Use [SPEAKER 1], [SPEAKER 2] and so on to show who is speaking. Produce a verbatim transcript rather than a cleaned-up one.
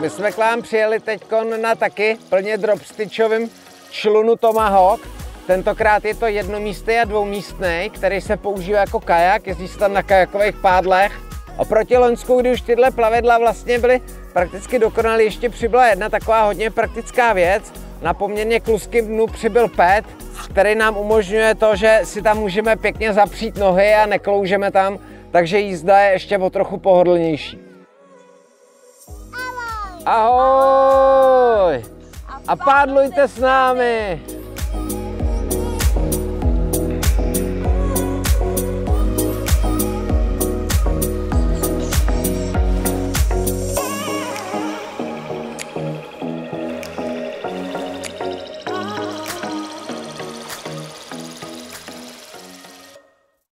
[SPEAKER 1] My jsme k vám přijeli teďkon na taky plně dropstitchovým člunu Tomahawk. Tentokrát je to jednomístný a dvoumístný, který se používá jako kajak, jezdí se tam na kajakových pádlech. Oproti loňsku, kdy už tyhle plavidla vlastně byly prakticky dokonalé, ještě přibyla jedna taková hodně praktická věc. Na poměrně kluským dnu přibyl ped, který nám umožňuje to, že si tam můžeme pěkně zapřít nohy a nekloužeme tam, takže jízda je ještě o trochu pohodlnější. Ahoj! A pádlujte s námi!